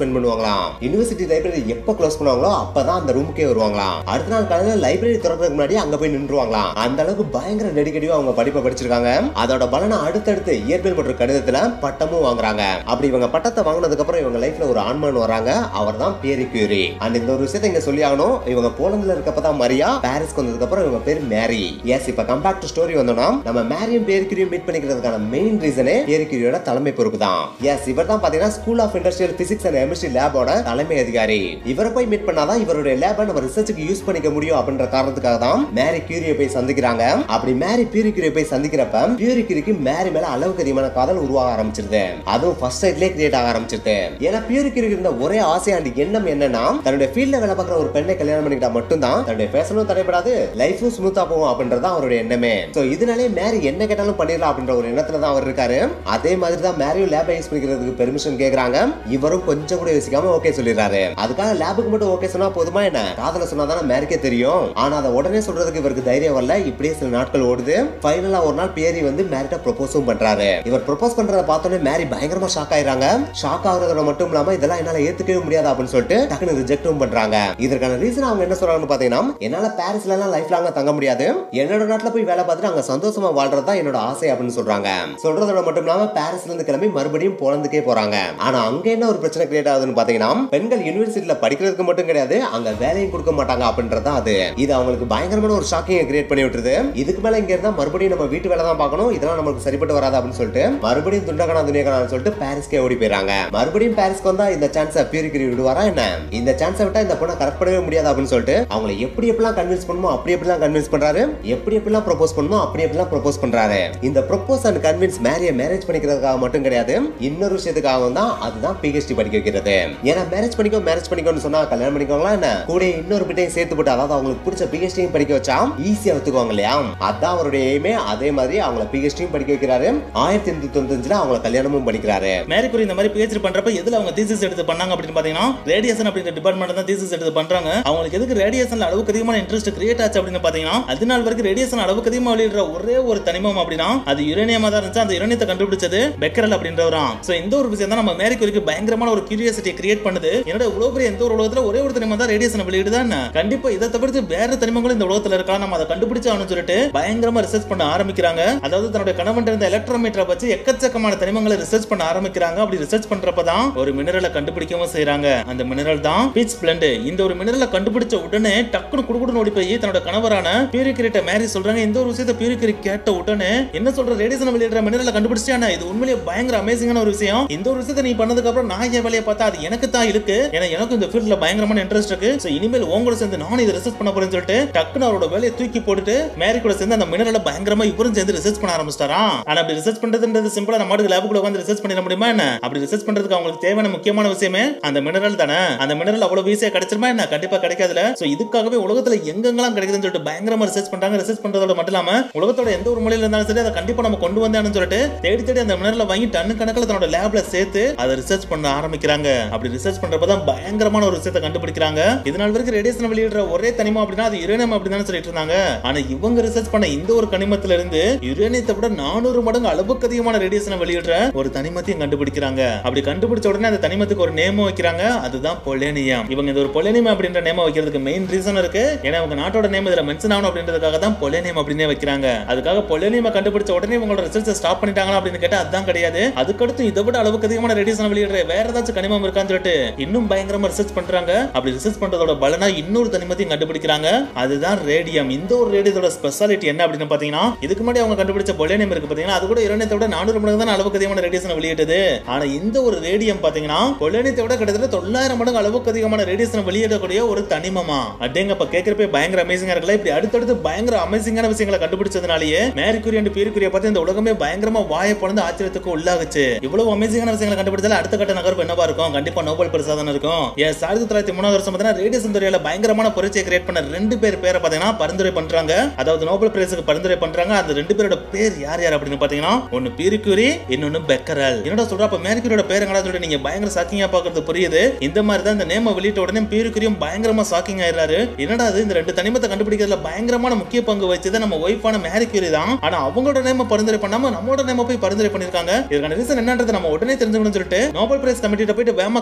பண்ணுவாங்களாம். யுனிவர்சிட்டி லைப்ரரி எப்ப க்ளோஸ் பண்ணுவாங்களோ அப்பதான் அந்த ரூமுக்கே வருவாங்களாம். அடுத்த நாள் காலையில லைப்ரரி திறக்கிறதுக்கு முன்னாடி அங்க போய் நின்றுவாங்களாம். அந்த அளவுக்கு பயங்கர டெடிகேட்டிவா அவங்க படிப்பை படிச்சிருக்காங்க. அதோட பலனை அடுத்தடுத்து இயற்பியல் மற்றும் கணிதத்துல பட்டமும் வாங்குறாங்க. அப்படி இவங்க பட்டத்தை வாங்கினதுக்கு அப்புறம் இவங்க லைஃப்ல ஒரு ஆண்மன் வராங்க. அவர் தான் பியரி கியூரி. அண்ட் இந்த ஒரு விஷயத்தை இங்க சொல்லி ஆகணும். இவங்க போலந்துல இருக்கப்பதான் மரியா, பாரிஸ்க்கு வந்ததுக்கு அப்புறம் இவங்க பேர் மேரி. எஸ், இப்ப கம்பேர் டு ஸ்டோரி வந்தோம்னா நம்ம மேரியும் பியரி கியூரியும் மீட் பண்ணிக்கிறதுக்கான மெயின் ரீசனே பியரி கியூரியோட தலைமை பொறுப்பு தான். எஸ், இவர் தான் பாத்தீங்கன்னா school of industrial physics and chemistry லேபோட தலைமை அதிகாரி. இவரை போய் மீட் பண்ணாதான் இவருடைய லேபை நம்ம ரிசர்ச்சுக்கு யூஸ் பண்ணிக்க முடியும் அப்படின்ற காரணத்துக்காக தான் மேரி கியூரியை போய் சந்திக்கிறாங்க. அப்படி மேரி பியூரி கியூரியை போய் சந்திக்கிறப்ப பியூரி கியூரிக்கு மேரி மேல அளவுக்கு அதிகமான காதல் உருவாக ஆரம்பிச்சிருது. அதுவும் ஃபர்ஸ்ட் சைட்லயே கிரியேட் ஆக ஆரம்பிச்சிருது. ஏன்னா பியூரி கியூரிக்கு இருந்த ஒரே ஆசை அண்ட் எண்ணம் என்னன்னா தன்னுடைய ஃபீல்ட்ல வேலை பார்க்குற ஒரு பெண்ணை கல்யாணம் பண்ணிக்கிட்டா மட்டும்தான் தன்னுடைய ஃபேஷனும் தடைபடாது, லைஃபும் ஸ்மூத்தா போகும் அப்படின்றதான் அவருடைய எண்ணமே. சோ இதனாலே மேரி என்ன கேட்டாலும் பண்ணிடலாம் அப்படின்ற ஒரு எண்ணத்துல தான் அவர் இருக்காரு. அதே மாதிரி தான் மேரியும் லேபை யூஸ் பண்ணிக்கிறதுக்கு பெர்மிஷன் கேக்குறாங்க. இவரும் கொஞ்சம் கூட யோசிக்காம ஓகே சொல்லிடுறாரு. அதுக்காக லேபுக்கு மட்டும் ஓகே சொன்னா போதுமா என்ன? காதல சொன்னாதானே மேரிக்கே தெரியும். ஆனா அதை உடனே சொல்றதுக்கு இவருக்கு தைரியம் வரல. இப்படியே சில நாட்கள் ஓடுது. ஃபைனலா ஒரு நாள் பியரி வந்து மேரிட்ட ப்ரொபோஸும் பண்றாரு. இவர் ப்ரொபோஸ் பண்றத பார்த்தோன்னே மேரி பயங்கரமா ஷாக் ஆயிராங்க. ஷாக் ஆகுறதோட மட்டும் இல்லாம இதெல்லாம் என்னால ஏத்துக்கவே முடியாது அப்படின்னு சொல்லிட்டு டக்குனு ரிஜெக்டும் பண்றாங்க. இதற்கான ரீசன் அவங்க என்ன சொல்றாங்கன்னு பாத்தீங்கன்னா, என்னால பாரிஸ்ல எல்லாம் லைஃப் லாங்கா தங்க முடியாது, என்னோட நாட்டுல போய் வேலை பார்த்துட்டு அங்க சந்தோஷமா வாழ்றதா என்னோட ஆசை அப்படின்னு சொல்றாங்க. சொல்றதோட மட்டும் இல்லாம பாரிஸ்ல இருந்து கிளம்பி மறுபடியும் போலந்துக்கே போறாங்க. ஆனா அங்க என்ன ஒரு பிரச்சனை கிரியேட் ஆகுதுன்னு பாத்தீங்கன்னா, பெண்கள் யூனிவர்சிட்டியில படிக்கிறதுக்கு மட்டும் கிடையாது, அங்க வேலையும் கொடுக்க மாட்டாங்க அப்படின்றதா அது. இது அவங்களுக்கு பயங்கரமான ஒரு ஷாக்கிங் கிரியேட் பண்ணி விட்டுருது. இதுக்கு மேல இங்க இருந்தா மறுபடியும் நம்ம வீட்டு வேலை தான் பார்க்கணும், இதெல்லாம் நமக்கு சரிப்பட்டு வராது அப்படின்னு சொல்லிட்டு மறுபடியும் துண்டகனா துணியகனான்னு சொல்லிட்டு பாரிஸ்க்கே ஓடி போயிறாங்க. மறுபடியும் பாரிஸ்க்கு வந்தா இந்த சான்ஸை பியூரி கியூரி விடுவாரா என்ன? இந்த சான்ஸை விட்டா இந்த பொண்ணை கரெக்ட் பண்ணவே முடியாது அப்படின்னு சொல்லிட்டு அவங்களை எப்படி எப்படிலாம் கன்வின்ஸ் பண்ணுமோ அப்படி எப்படிலாம் கன்வின்ஸ் பண்றாரு, எப்படி எப்படிலாம் ப்ரோபோஸ் பண்ணுமோ அப்படி எப்படிலாம் ப்ரோபோஸ் பண்றாரு. இந்த ப்ரோபோஸ் அண்ட் கன்வின்ஸ் மேரிய மேரேஜ் பண்ணிக்கிறதுக்காக மட்டும் கிடையாது, இன்னொரு விஷயத்துக்காக தான். அதுதான் பிஹெச்டி படிக்க வைக்கிறது. ஏன்னா மேரேஜ் பண்ணிக்கோ மேரேஜ் பண்ணிக்கோன்னு சொன்னா கல்யாணம் பண்ணிக்கோங்களா என்ன? கூட இன்னொரு பிட்டையும் சேர்த்து போட்டு, அதாவது அவங்களுக்கு பிடிச்ச பிஹெச்டியும் படிக்க வச்சா ஈஸியா ஒத்துக்குவாங்க இல்லையா? அதான் அவருடைய எய்மே. அதே மாதிரி அவங்கள பிஹெச்டியும் படிக்க வைக்கிறாரு. ஆயிரத்தி எண்ணூத்தி தொண்ணூத்தி அஞ்சுல அவங்கள கல்யாணமும் பண்ணிக்கிறாரு. மேரி கியூரி இந்த மாதிரி பிஹெச்டி பண்றப்ப எதுல அவங்க தீசிஸ் எடுத்து பண்ணாங்க அப்படின்னு பாத்தீங்கன்னா, ரேடியேஷன் அப்படிங்கிற டிபார்ட்மெண்ட் தான் தீசிஸ் எடுத்து பண்றாங்க. அவங்களுக்கு எதுக்கு ரேடியேஷன்ல அளவுக்கு அதிகமான இன்ட்ரெஸ்ட் கிரியேட் ஆச்சு அப்படின்னு பாத்தீங்கன்னா, அதனால வரைக்கும் ரேடியேஷன் அளவுக்கு அதிகமா வெளியிடுற ஒரே ஒரு தனிமம் அப்படின்னா அது யுரேனியமா தான் இருந்துச்சு. அந்த யுரேனியத்தை கண்டுபிடிச்சது பெக்கரல் அப்படின்றவராம். சோ இந்த ஒரு விஷயம் தான் நம்ம மேரி கியூரிக்கு பயங்கரமான ஒரு கியூரியாசிட்டியை கிரியேட் பண்ணுது. என்னோட இவ்வளவு பெரிய எந்த ஒரு உலகத்துல ஒரே ஒரு தனிமம் தான் ரேடியேஷன் வெளியிடுதான். கண்டிப்பா இதை தவிர்த்து வேற தனிமங்களும் இந்த உலகத்துல இருக்கலாம், நம்ம அதை கண்டுபிடிச்சான்னு சொல்லிட்டு பயங்கரமா ரிசர்ச் பண்ண ஆரம்பிக்கிறாங்க. அதாவது தன்னுடைய கணவன் இருந்த எலக்ட்ரோமீட்டரை வச்சு எக்கச்சக்கமான தனிமங்களை ரிசர்ச் பண்ண ஆரம்பிக்கிறாங்க. அப்படி ரிசர்ச் பண்றப்பதான் ஒரு மினரலை கண்டுபிடிக்கவும் செய்யறாங்க. அந்த மினரல் தான் பீச் பிளண்ட். இந்த ஒரு மினரலை கண்டுபிடிச்ச உடனே டக்குனு குடுகுடுன்னு ஓடி போய் தன்னோட கணவரான பியூரி கியூரிட்ட மேரி சொல்றாங்க. இந்த ஒரு விஷயத்தை பியூரி கியூரி கேட்ட உடனே, என்ன சொல்ற, ரேடியேஷன் வெளியிடுற மினரலை கண்டுபிடிச்சிட்டானா? இது உண்மையிலேயே பயங்கர அமேசிங்கான ஒரு விஷயம். இந்த ஒரு விஷயத்தை நீ பண்ணதுக்கு அப்புறம் நான் என் வேலையை பார்த்தா அது எனக்கு தான் இருக்கு. ஏன்னா எனக்கு இந்த ஃபீல்ட்ல பயங்கரமான இன்ட்ரெஸ்ட் இருக்கு. சோ இனிமேல் உங்களோட சேர்ந்து நானும் இதை ரிசர்ச் பண்ண போறேன்னு சொல்லிட்டு டக்குனு அவரோட வேலையை தூக்கி போட்டுட்டு மேரி கூட சேர்ந்து அந்த மினரலை பயங்கரமா இவரும் சேர்ந்து ரிசர்ச் பண்ண ஆரம்பிச்சிட்டாராம். ஆனா அப்படி ரிசர்ச் பண்றதுன்றது சிம்பிளா நம்ம மாட்டுக்கு லேபுக்குள்ள வந்து ரிசர்ச் பண்ணிட முடியுமா என்ன? அப்படி ரிசர்ச் பண்றதுக்கு அவங்களுக்கு தேவையான முக்கியமான விஷயமே அந்த மினரல் தானே. அந்த மினரல் அவ்வளவு ஈஸியா கிடைச்சிருமா என்ன? கண்டிப்பா கிடைக்காதுல. சோ இதுக்காகவே உலகத்துல எங்கெங்கெல்லாம் கிடைக்குதுன்னு சொல்லிட்டு பயங்கரமா ரிசர்ச் பண்றாங்க. ரிசர்ச் பண்றதோட மட்டும் இல்லாம உலகத்தோட எந்த ஒரு மூலையில இருந்தாலும் சரி அதை கண்டிப்பா நம்ம கொண்டு வந்தான்னு சொல்லிட்டு தேடி தேடி அந்த மினரலை வாங்கி டன் கணக்கில் தன்னோட லேப்ல சேர்த்து அதை ரிசர்ச் பண்ண ஆரம்பிக்கிறாங்க. அப்படி ரிசர்ச் பண்றப்பதான் பயங்கரமான ஒரு விஷயத்தை கண்டுபிடிக்கிறாங்க. இதனால் வரைக்கும் ரேடியேஷன் வெளியிடுற ஒரே தனிமம் அப்படின்னா அது யுரேனியம் அப்படின்னு சொல்லிட்டு இருந்தாங்க. ஆனா இவங்க ரிசர்ச் பண்ண இந்த ஒரு கனிமத்துல இருந்து யுரேனியத்தை விட நானூறு மடங்கு அளவுக்கு அதிகமான ரேடியேஷனை வெளியிடுற ஒரு தனிமத்தையும் கண்டுபிடிக்கிறாங்க. அப்படி கண்டுபிடிச்ச உடனே அந்த தனிமத்துக்கு ஒரு நேமம் வைக்கிறாங்க. அதுதான் பொலேனியம். இவங்க இந்த ஒரு பொலேனியம் அப்படின்ற நேமம் வைக்கிறதுக்கு மெயின் ரீசன் இருக்கு. ஏன்னா அவங்க நாட்டோட நேம் இதுல மென்ஷன் ஆகணும் அப்படின்றதுக்காக தான் பொலேனியம் அப்படினே வைக்கிறாங்க. அதுக்காக பொலேனியம் கண்டுபிடிச்ச உடனே இவங்களோட ரிசர்ச் ஸ்டாப் பண்ணிட்டாங்களா அப்படின்னு கேட்டா அதுதான் கிடையாது. அதுக்கடுத்து இதை விட அளவுக்கு அதிகமான ரேடியேஷன் வெளியிடுற வேற ஏதாச்சும் கனிமம் இருக்கான்னு சொல்லிட்டு இன்னும் பயங்கரமா ரிசர்ச் பண்றாங்க. அப்படி ரிசர்ச் பண்றதோட பலனா இன்னொரு தனிமத்தையும் கண்டுபிடிக்கிறாங்க. அதுதான் ரேடியம். இந்த ஒரு ரேடியத்தோட ஸ்பெஷாலிட்டி என்ன அப்படின்னு பாத்தீங்கன்னா, இதுக்கு முன்னாடி அவங்க கண்டுபிடிச்ச பொலேனியம் இருக்கு பாத்தீங்கன்னா, அது கூட யுரேனியத்தை விட நானூறு மடங்கு தான் அளவுக்கு அதிகமான ரேடியேஷன் வெளியிட்டது. ஆனா இந்த ஒரு ரேடியம் பாத்தீங்கன்னா பொலேனியத்தை விட கிட்டத்தட்ட தொள்ளாயிரம் மடங்கு அளவுக்கு அதிகமான ரேடியேஷன் வெளியிடக்கூடிய ஒரு தனிமமா. அடேங்கப்பா, கேக்குறப்ப பயங்கர அமேசிங்கா இருக்குல்ல. இப்படி அடுத்தடுத்து பயங்கர அமேசிங்கான விஷயங்களை கண்டுபிடிச்சதுனாலேயே மேரி கியூரி அண்ட் பியூரி கியூரியை பார்த்து இந்த உலகமே பயங்கரமா வாயை பொளந்து ஆச்சரியத்துக்கு உள்ளாகுச்சு. இவ்வளவு அமேசிங்கான விஷயங்களை கண்டுபிடிச்சால அடுத்த கட்ட நகர்வு என்னவா இருக்கும்? கண்டிப்பா நோபல் பரிசு தான் இருக்கும். எஸ், ஆயிரத்தி தொள்ளாயிரத்தி மூணாவது வருஷம் பாத்தீங்கன்னா ரேடியேஷன் துறையில பயங்கரமான புரட்சியை கிரியேட் பண்ண ரெண்டு பேர் பேரை பாத்தீங்கன்னா பரிந்துரை பண்றாங்க. அதாவது நோபல் பரிசுக்கு பரிந்துரை பண்றாங்க. அந்த ரெண்டு பேரோட பேர் யார் யார் அப்படின்னு பாத்தீங்கன்னா, ஒன்னு பியூரி கியூரி, இன்னொன்னு பெக்கரல். என்னடா சொல்ற, அப்ப மேரி கியூரியோட பேர் எங்கடா சொல்லிட்டு நீங்க பயங்கர ஷாக்கிங்கா பாக்குறது புரியுது. இந்த மாதிரி தான் இந்த நேம வெளியிட்ட உடனே பியூரி கியூரியும் பயங்கரமா ஷாக்கிங் ஆயிடுறாரு. என்னடா அது, இந்த ரெண்டு தனிமத்தை கண்டுபிடிக்கிறதுல பயங்கரமான முக்கிய பங்கு வச்சது நம்ம ஒய்ஃபான மேரி கியூரி தான். ஆனா அவங்களோட நேம பரிந்துரை பண்ணாம நம்மளோட நேம போய் பரிந்துரை பண்ணிருக்காங்க. இதுக்கான ரீசன் என்னன்றது நம்ம உடனே தெரிஞ்சுக்கணும்னு சொல்லிட்டு நோபல் பிரைஸ் கமிட்டிட்ட போயிட்டு வேமா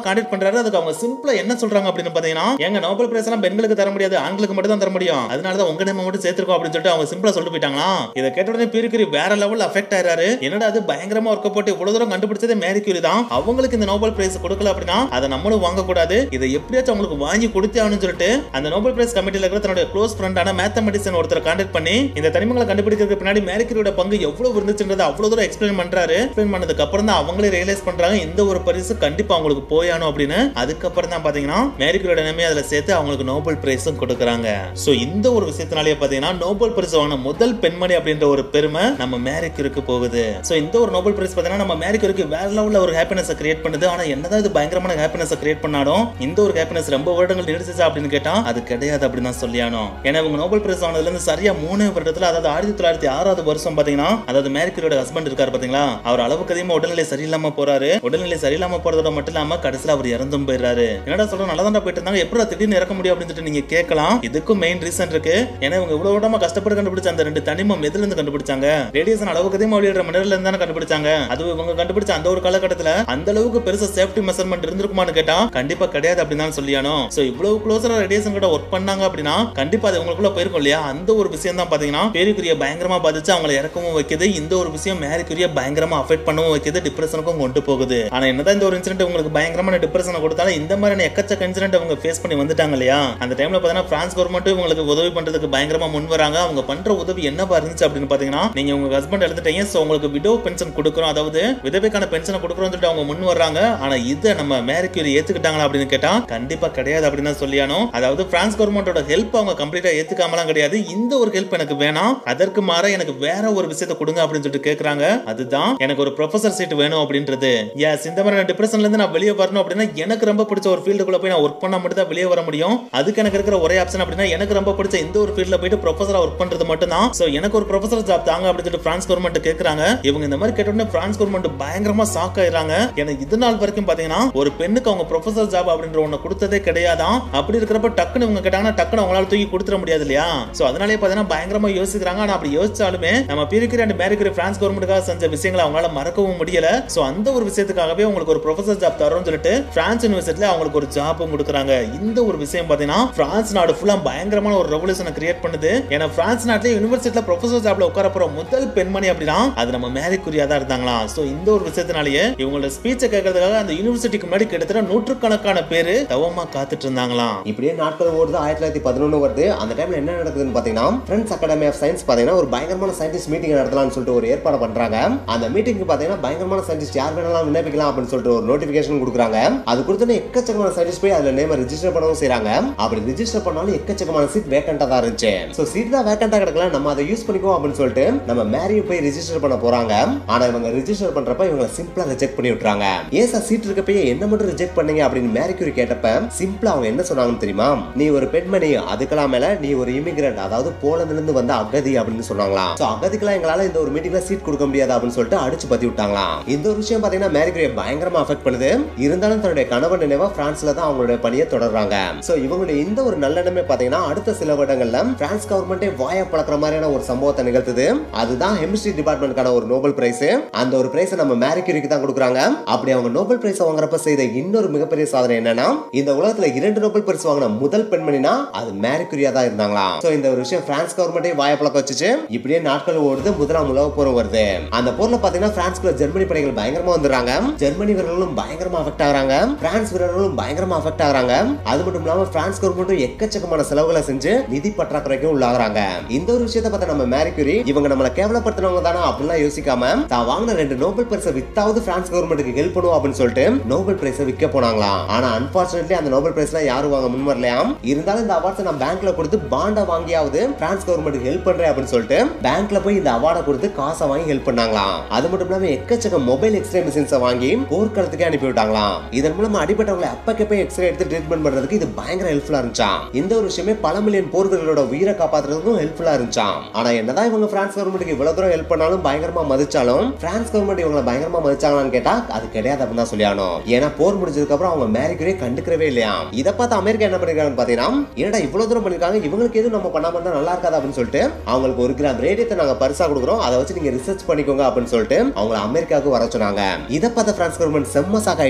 கான்டாக்ட் பண்றாரு. அதுக்கு அவங்க சிம்பிளா என்ன சொல்றாங்க அப்படின்னு பாத்தீங்கன்னா, எங்க நோபல் பிரைஸ் எல்லாம் பெண்களுக்கு தர முடியாது, ஆண்களுக்கு மட்டும் தான் தர முடியும், அதனால தான் உங்க நேம் மட்டும் சேர்த்திருக்கோம் அப்படின்னு சொல்லிட்டு அவங்க சிம்பிளா சொல்லிட்டு போயிட்டாங்களா. இத கேட்ட உடனே பீரிக்யூரி வேற லெவல்ல அஃபெக்ட் ஆயிராரு. என்னடா அது பயங்கரமா ஒர்க் போட்டு இவ்வளவு தூரம் கண்டுபிடிச்சதே மேரி கியூரி தான், அவங்களுக்கு இந்த நோபல் பிரைஸ் கொடுக்கல அப்படின்னா அதை நம்மளும் வாங்க கூடாது, இதை எப்படியாச்சும் அவங்களுக்கு வாங்கி கொடுத்தே ஆகணும்னு சொல்லிட்டு அந்த நோபல் பிரைஸ் கமிட்டில இருக்கிற தன்னுடைய க்ளோஸ் ஃப்ரெண்டான மேத்தமெட்டிஷியன் ஒருத்தரை கான்டாக்ட் பண்ணி இந்த தனிமங்களை கண்டுபிடிக்கிறதுக்கு பின்னாடி மேரி கியூரியோட பங்கு எவ்வளவு இருந்துச்சுன்றதை அவ்வளவு தூரம் எக்ஸ்பிளைன் பண்றாரு. எக்ஸ்பிளைன் பண்ணதுக்கு அப்புறம் தான் அவங்களே ரியலைஸ் பண்றாங்க இந்த ஒரு பரிசு கண்டிப்பா அவங்களுக்கு போயானோ அப்படின்னு. அதுக்கப்புறம் தான் பாத்தீங்கன்னா மேரி கியூரியோட நேமே அதுல சேர்த்து அவங்களுக்கு நோபல் பிரைஸும் கொடுக்கறாங்க. சோ இந்த ஒரு விஷயத்தினாலே பாத்தீங்கன்னா நோபல் பிரைஸ் வாங்கின முதல் பெண்மணி அப்படின்ற ஒரு பெருமை நம்ம மேரி கியூரிக்கு போகுது. சோ இந்த ஒரு நோபல் பிரைஸ் பாத்தீங்கன்னா நம்ம மேரி கியூரிக்கு வேற லெவல்ல ஒரு ஹாப்பினஸ் கிரியேட் பண்ணுது. ஆனா என்னதான் இது பயங்கரமான ஹாப்பினஸ் கிரியேட் பண்ணாலும் இந்த ஒரு ஹாப்பினஸ் ரொம்ப வருடங்கள் நீடிச்சுச்சா அப்படின்னு கேட்டா அது கிடையாது அப்படின்னு தான் சொல்லியானோம். ஏன்னா இவங்க நோபல் பிரைஸ் வாங்கினதுல இருந்து சரியா மூணு வருடத்துல, அதாவது ஆயிரத்தி தொள்ளாயிரத்தி ஆறாவது வருஷம் பாத்தீங்கன்னா, அதாவது மேரி கியூரியோட ஹஸ்பண்ட் இருக்காரு பாத்தீங்களா, அவர் அளவுக்கு அதிகமா உடல்நிலை சரியில்லாம போறாரு. உடல்நிலை சரியில்லாம போறதோட மட்டும் இல்லாம கடைசியில அவர் இறந்தும் போயிடுறாரு. என்னடா சொல்ற, நல்லா தான் போயிட்டு இருந்தாங்க, எப்படி திடீர்னு இறக்க முடியும் அப்படின்னு நீங்க கேட்கலாம். இதுக்கும் மெயின் ரீசன் இருக்கு. ஏன்னா இவங்க இவ்வளவு விடமா கஷ்டப்பட்டு கண்டுபிடிச்ச அந்த ரெண்டு தனிமம் எதுல இருந்து கண்டுபிடிச்சாங்க, ரேடியேஷன் அளவுக்கு அதிகமா வெளியிடுற மினரல்ல இருந்து தானே கண்டுபிடிச்சாங்க. அது இவங்க கண்டுபிடிச்ச அந்த ஒரு காலகட்டத்துல அந்த அளவுக்கு பெருசா சேஃப்டி மெஷர்மென்ட் இருந்திருக்குமான்னு கேட்டா கண்டிப்பா கிடையாது அப்படின்னு தான் சொல்லியானோ. சோ இவ்வளவு க்ளோஸரா ரேடியேஷன் கிட்ட ஒர்க் பண்ணாங்க அப்படின்னா கண்டிப்பா அது உங்களுக்குள்ள போயிருக்கும் இல்லையா. அந்த ஒரு விஷயம் தான் பாத்தீங்கன்னா மேரி கியூரிய பயங்கரமா பாதிச்சு அவங்களை இறக்கவும் வைக்குது. இந்த ஒரு விஷயம் மேரி கியூரிய பயங்கரமா அஃபெக்ட் பண்ணவும் வைக்குது, டிப்ரெஷனுக்கும் கொண்டு போகுது. ஆனா என்னதான் இந்த ஒரு இன்சிடென்ட் உங்களுக்கு பயங்கரமான டிப்ரெஷனை கொடுத்தாலும் இந்த மாதிரியான எக்கச்சக்க இன்சிடென்ட் அவங்க ஃபேஸ் பண்ணி வந்துட்டாங்க இல்லையா. அந்த டைம்ல பாத்தீங்கன்னா பிரான்ஸ் கவர்மெண்ட் உங்களுக்கு உதவி பண்றதுக்கு பயங்கரமா முன் வராங்க. அவங்க பண்ற உதவி என்னவா இருந்துச்சு அப்படின்னு பாத்தீங்கன்னா, நீங்க உங்க ஹஸ்பண்ட் எடுத்துட்டீங்க, சோ உங்களுக்கு விடோ பென்ஷன் கொடுக்குறோம், அதாவது விதவைக்கான பென்ஷனை கொடுக்குறோம் சொல்லிட்டு அவங்க முன் வர்றாங்க. ஆனா இதை நம்ம மேரி கியூரி ஏத்துக்கிட்டாங்களா அப்படின்னு கேட்டா கண்டிப்பா கிடையாது அப்படின்னு தான் சொல்லியானோ. அதாவது பிரான்ஸ் கவர்மெண்டோட ஹெல்ப் அவங்க கம்ப்ளீட்டா ஏத்துக்காமலாம் கிடையாது, இந்த ஒரு ஹெல்ப் எனக்கு வேணாம், அதற்கு மாற எனக்கு வேற ஒரு விஷயத்தை கொடுங்க அப்படின்னு சொல்லிட்டு கேக்குறாங்க. அதுதான் எனக்கு ஒரு ப்ரொஃபசர் சீட் வேணும் அப்படின்றது. எஸ், இந்த மாதிரி டிப்ரெஷன்ல இருந்து நான் வெளியே வரணும் அப்படின்னா எனக்கு ரொம்ப பிடிச்ச ஒரு ஃபீல்டுக்குள்ள போய் நான் ஒர்க் பண்ணா மட்டும் தான் வெளியே வர முடியும். அதுக்கு எனக்கு இருக்கிற ஒரே ஆப்ஷன் அப்படின்னா எனக்கு ரொம்ப பிடிச்ச இந்த ஒரு ஃபீல்ட்ல போயிட்டு ப்ரொஃபசரா ஒர்க் பண்றது மட்டும் தான். சோ எனக்கு ஒரு ப்ரொஃபசர் ஜாப் தாங்க அப்படின்னு சொல்லிட்டு பிரான்ஸ் கவர்மெண்ட் கேக்குறாங்க. இவங்க இந்த மாதிரி கேட்ட உடனே பிரான்ஸ் கவர்மெண்ட் பயங்கரமா ஷாக் ஆயிராங்க. எனக்கு இது நாள் வரைக்கும் பாத்தீங்கன்னா ஒரு பெண்ணுக்கு அவங்க ப்ரொஃபசர் ஜாப் அப்படின்ற ஒண்ணு கொடுத்ததே கிடையாதான். அப்படி இருக்கிறப்ப டக்குன்னு இவங்க கேட்டாங்கன்னா டக்குன்னு அவங்களால தூக்கி கொடுத்துட முடியாது இல்லையா. சோ அதனாலே பாத்தீங்கன்னா பயங்கரமா யோசிக்கிறாங்க. ஆனா அப்படி யோசிச்சாலுமே நம்ம Pierre Curie and Mary Curie France கவர்மெண்ட்டுக்காக செஞ்ச விஷயங்களை அவங்களால மறக்கவும் முடியல. சோ அந்த ஒரு விஷயத்துக்காகவே உங்களுக்கு ஒரு ப்ரொஃபசர் ஜாப் தரோம்னு சொல்லிட்டு பிரான்ஸ் யூனிவர்சிட்டில அவங்களுக்கு ஒரு ஜாப்பும் கொடுக்குறாங்க. இந்த ஒரு விஷயம் பாத்தீங்கன்னா பிரான்ஸ் நாடு ஃபுல்லா பயங்கரமான ஒரு ரெவல்யூஷனை கிரியேட் பண்ணுது. ஏன்னா பிரான்ஸ் நாட்டுல யூனிவர்சிட்டில ப்ரொஃபசர் ஜாப்ல உட்கார போற முதல் பெண்மணி அப்படின்னா அது நம்ம மேரி கியூரியா தான் இருந்தாங்களா. சோ இந்த ஒரு விஷயத்தினாலேயே இவங்களோட ஸ்பீச்சை கேட்கறதுக்காக அந்த யூனிவர்சிட்டிக்கு முன்னாடி கிட்டத்தட்ட நூற்றுக்கணக்கான பேரு தவமா காத்துட்டு இருந்தாங்களாம். இப்படியே நாட்கள் ஓடுது. ஆயிரத்தி தொள்ளாயிரத்தி பதினொன்னு வருது. அந்த டைம்ல என்ன நடக்குதுன்னு பாத்தீங்கன்னா பிரெஞ்ச் அகாடமி ஆஃப் சயின்ஸ் பாத்தீங்கன்னா ஒரு பயங்கரமான சயின்டிஸ்ட் மீட்டிங் நடத்தலாம்னு சொல்லிட்டு ஒரு ஏற்பாடு பண்றாங்க. அந்த மீட்டிங்க்கு பாத்தீங்கன்னா பயங்கரமான சயின்டிஸ்ட் யார் வேணாலும் விண்ணப்பிக்கலாம் அப்படின்னு சொல்லிட்டு ஒரு நோட்டிபிகேஷன் கொடுக்குறாங்க. அது கொடுத்தோன்னே எக்கச்சக்கமான சயின்டிஸ்ட் போய் அதுல நேம ரெஜிஸ்டர் பண்ணவும் செய்றாங்க. அப்படி ரெஜிஸ்டர் பண்ணாலும் எக்கச்சக்கமான சீட் வேக்கண்டா தான் இருந்துச்சு. சோ சீட் தான் வேக்கண்டா கிடக்கல, நம்ம அதை யூஸ் பண்ணிக்குவோம் அப்படின்னு சொல்லிட்டு நம்ம மேரி போய் ரெஜிஸ்டர் பண்ண போறாங்க. ஆனா இவங்க ரெஜிஸ்டர் பண்றப்ப இவங்க சிம்பிளா ரிஜெக்ட் பண்ணி விட்டுறாங்க. ஏன் சார் சீட் இருக்கப்பயே என்ன மட்டும் ரிஜெக்ட் பண்ணீங்க அப்படின்னு மேரி கியூரி கேட்டப்ப சிம்பிளா அவங்க என்ன சொன்னாங்கன்னு தெரியுமா, நீ ஒரு பெண்மணி, அதுக்கெல்லாம் மேல நீ ஒரு இமிகிரண்ட், அதாவது போலந்துல இருந்து வந்த அகதி அப்படின்னு சொன்னாங்களாம். சோ அகதிக்கெல்லாம் எங்களால இந்த ஒரு மீட்டிங்ல சீட் கொடுக்க முடியாது அப்படின்னு சொல்லிட்டு அடிச்சு பத்தி விட்டாங்களாம். இந்த ஒரு விஷயம் பாத்தீங்கன்னா மேரி கியூரியை பயங்கரமா அஃபெக்ட் பண்ணுது. இருந்தாலும் தன்னுடைய கணவன் நினைவா பிரான்ஸ்ல தான் அவங்களுடைய பணியை தொடர்றாங்க. சோ இவங்களுடைய இந்த ஒரு நல்லெண்ணமே பாத்தீங்கன்னா அடுத்த சில வருடங்கள்ல பிரான்ஸ் கவர்மெண்டே வாய பழக்கிற மாதிரியான ஒரு சம்பவத்தை நிகழ்த்துது. அதுதான் கெமிஸ்ட்ரி டிபார்ட்மெண்ட்கான ஒரு நோபல் பிரைஸ். அந்த ஒரு பிரைஸ் நம்ம மேரி கியூரிக்கு தான் கொடுக்குறாங்க. அப்படி அவங்க நோபல் பிரைஸ் வாங்குறப்ப செய்த இன்னொரு மிகப்பெரிய சாதனை என்னன்னா, இந்த உலகத்துல இரண்டு நோபல் பிரைஸ் வாங்கின முதல் பெண்மணினா அது மேரி கியூரியா தான் இருந்தாங்களா. சோ இந்த ஒரு விஷயம் பிரான்ஸ் கவர்மெண்டே வாய பழக்க வச்சுச்சு. இப்படியே நாட்கள் ஓடுது. முதலாம் உலக போர் வருது. அந்த போர்ல பாத்தீங்கன்னா பிரான்ஸ்குள்ள ஜெர்மனி படைகள் பயங்கரமா வந்துறாங்க. ஜெர்மனி வீரர்களும் பயங்கரமா அஃபெக்ட் ஆகுறாங்க. பிரான்ஸ் வீரர்களும் பயங்கரமா அஃபெக்ட் ஆகுறாங்க. அது மட்டும் இல்லாம பிரான்ஸ் கவர்மெண்ட்டும் எக்கச்சக்கமான செலவுகளை செஞ்சு நிதி பற்றாக்குறைக்கும் உள்ளாகுறாங்க. இந்த ஒரு விஷயத்தை பார்த்த நம்ம மேரி கியூரி இவங்க நம்மள கேவலப்படுத்தினவங்க தானா அப்படிலாம் யோசிக்காம தான் வாங்கின ரெண்டு நோபல் பிரைஸை வித்தாவது பிரான்ஸ் கவர்மெண்ட்டுக்கு ஹெல்ப் பண்ணுவோம் அப்படின்னு சொல்லிட்டு நோபல் பிரைஸை விற்க போனாங்களாம். ஆனா அன்பார்ச்சுனேட்லி அந்த நோபல் பிரைஸ்லாம் யாரும் வாங்க முன் வரலையாம். இருந்தாலும் இந்த அவார்ட்ஸை நான் பேங்க்ல கொடுத்து பாண்டை வாங்கியாவது பிரான்ஸ் கவர்மெண்ட்டுக்கு ஹெல்ப் பண்றேன் அப்படின்னு சொல்லிட்டு பேங்க்ல போய் இந்த அவார்டை கொடுத்து காசை வாங்கி ஹெல்ப் பண்ணாங்களாம். அது மட்டும் இல்லாம எக்கச்சக்க மொபைல் எக்ஸ்ரே மிஷின்ஸை வாங்கி போர்க்களத்துக்கே அனுப்பி விட்டாங்களாம். இதன் மூலமா அடிபட்டவங்களை அப்பக்கப்ப எக்ஸ்ரே எடுத்து ட்ரீட்மெண்ட் பண்றதுக்கு இது பயங்கர ஹெல்ப்ஃபுல்லா இருந்துச்சாம். இந்த ஒரு விஷயமே பல மில்லியன் போர் வீரர்களோட உயிரை காப்பாத்துறதுக்கும் ஹெல்ப்ஃபுல்லா இருந்துச்சாம். ஆனா என்னதான் இவங்க பிரான்ஸ் கவர்மெண்ட்டுக்கு இவ்வளவு தூரம் ஹெல்ப் பண்ணாலும் பயங்கரமா மதிச்சாலும் பிரான்ஸ் கவர்மெண்ட் இவங்களை பயங்கரமா மதிச்சாங்களான்னு கேட்டா அது கிடையாது அப்படின்னு தான் சொல்லியானோம். ஏன்னா போர் முடிஞ்சதுக்கு அப்புறம் அவங்க மேரி கியூரியை கண்டுக்கவே இல்லையா. இதை பார்த்து அமெரிக்கா என்ன பண்ணிருக்காங்கன்னு பாத்தீங்கன்னா, என்னடா இவ்வளவு தூரம் பண்ணிருக்காங்க, இவங்களுக்கு எதுவும் நம்ம பண்ணாம இருந்தா நல்லா இருக்காது அப்படின்னு சொல்லிட்டு அவங்களுக்கு ஒரு கிராம் ரேடியத்தை நாங்க பரிசா கொடுக்குறோம், அதை வச்சு நீங்க ரிசர்ச் பண்ணிக்கோங்க அப்படின்னு சொல்லிட்டு அவங்க அமெரிக்காவுக்கு வர சொன்னாங்க. இதை பார்த்த பிரான்ஸ் கவர்மெண்ட் செம்ம ஷாக் ஆயிட்டு, ஏன்னா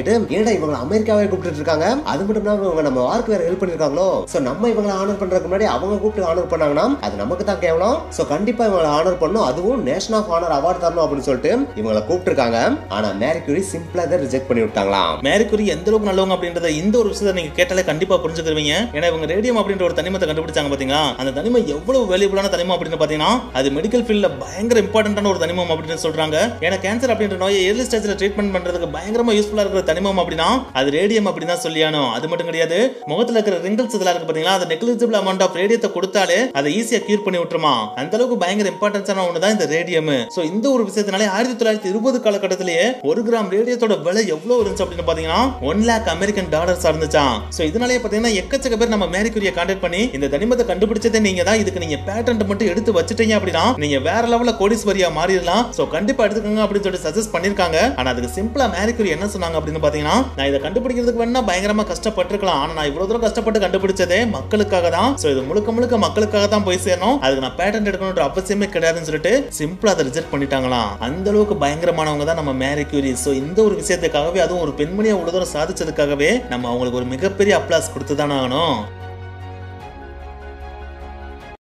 என்னடா இவங்க அமெரிக்காவே கூப்பிட்டு இருக்காங்க, அது மட்டும் இல்லாம இவங்க நம்ம வார்க்கு வேற ஹெல்ப் பண்ணிருக்காங்களோ, சோ நம்ம இவங்களை ஆனர் பண்றதுக்கு முன்னாடி அவங்க கூப்பிட்டு ஆனர் பண்ணாங்கன்னா அது நமக்கு தான் கேவலம். சோ கண்டிப்பா இவங்களை ஆனர் பண்ணணும், அதுவும் நேஷனல் ஆஃப் ஆனர் அவார்ட் தரணும் அப்படின்னு சொல்லிட்டு இவங்களை கூப்பிட்டு இருக்காங்க. ஆனா மேரி கியூரி சிம்பிளா தான் ரிஜெக்ட் பண்ணி விட்டாங்களாம். மேரி கியூரி எந்த அளவுக்கு நல்லவங்க அப்படின்றத இந்த ஒரு விஷயத்தை நீங்க கேட்டாலே கண்டிப்பா புரிஞ்சுக்குவீங்க. ஏன்னா இவங்க ரேடியம் அப்படின்ற ஒரு தனிமத்தை கண்டுபிடிச்சாங்க பாத்தீங்களா, அந்த தனிமம் எவ்வளவு வேல்யூபிளான தனிமம் அப்படின்னு பாத்தீங்கன்னா அது மெடிக்கல் ஃபீல்ட்ல பயங்கர இம்பார்ட்டன்டான ஒரு தனிமம் அப்படின்னு சொல்றாங்க. ஏன்னா கேன்சர் அப்படின்ற நோயை ஏர்லி ஸ்டேஜ்ல ட்ரீட்மெண்ட் பண்றதுக்கு பயங்கரமா யூஸ்ஃபுல்லா இருக்கிற தனிமம் அப்படின்னா அது ரேடியம் அப்படின்னு தான் சொல்லியானோம். அது மட்டும் கிடையாது, முகத்துல இருக்கிற ரிங்கிள்ஸ் இதெல்லாம் இருக்கு பாத்தீங்களா, அது நெக்லிஜிபிள் அமௌண்ட் ஆஃப் ரேடியத்தை கொடுத்தாலே அதை ஈஸியா கியூர் பண்ணி விட்டுருமா. அந்த அளவுக்கு பயங்கர இம்பார்ட்டன்ஸான ஒன்று தான் இந்த ரேடியம். சோ இந்த ஒரு விஷயத்தினாலே ஆயிரத்தி தொள்ளாயிரத்தி இருபது காலகட்டத்திலேயே ஒரு கிராம் ரேடியத்தோட விலை எவ்வளவு இருந்துச்சு அப்படின்னு பாத்தீங்கன்னா ஒன் லேக் அமெரிக்கன் டாலர்ஸ் இருந்துச்சாம். சோ இதனாலே பாத்தீங்கன்னா எக்கச்சக்க பேர் நம்ம மேரி கியூரியை கான்டாக்ட் பண்ணி இந்த தனிமத்தை கண்டுபிடிச்சதே நீங்க தான், இதுக்கு நீங்க பேட்டன்ட் மட்டும் எடுத்து வச்சிட்டீங்க அப்படின்னா நீங்க வேற லெவல்ல கோடீஸ்வரியா மாறிடலாம். சோ கண்டிப்பா எடுத்துக்கங்க அப்படின்னு சொல்லி சஜஸ்ட் பண்ணிருக்காங்க. ஆனா அதுக்கு சிம்பிளா மேரி கியூரி என்ன சொன்னாங்க அப்படின்னு பாத்தீங்கன்னா, நான் இதை கண்டுபிடிக்கிறதுக்கு வேணா பயங்கரமா கஷ்டப்பட்டிருக்கலாம், ஆனா நான் இவ்வளவு தூரம் கஷ்டப்பட்டு கண்டுபிடிச்சதே மக்களுக்காக தான். சோ இது முழுக்க முழுக்க மக்களுக்காக தான் போய் சேரணும், அதுக்கு நான் பேட்டன்ட் எடுக்கணும்ன்ற அவசியமே கிடையாதுன்னு சொல்லிட்டு சிம்பிளா அதை ரிஜெக்ட் பண்ணிட்டாங்களாம். அந்த அளவுக்கு பயங்கரமானவங்க தான் நம்ம மேரி கியூரி. சோ இந்த ஒரு விஷயத்துக்காகவே, அதுவும் ஒரு பெண்மணியை இவ்வளவு தூரம் சாதிச்சதுக்காகவே நம்ம அவங்களுக்கு ஒரு மிகப்பெரிய அப்ளாஸ் கொடுத்து தானே ஆகணும்.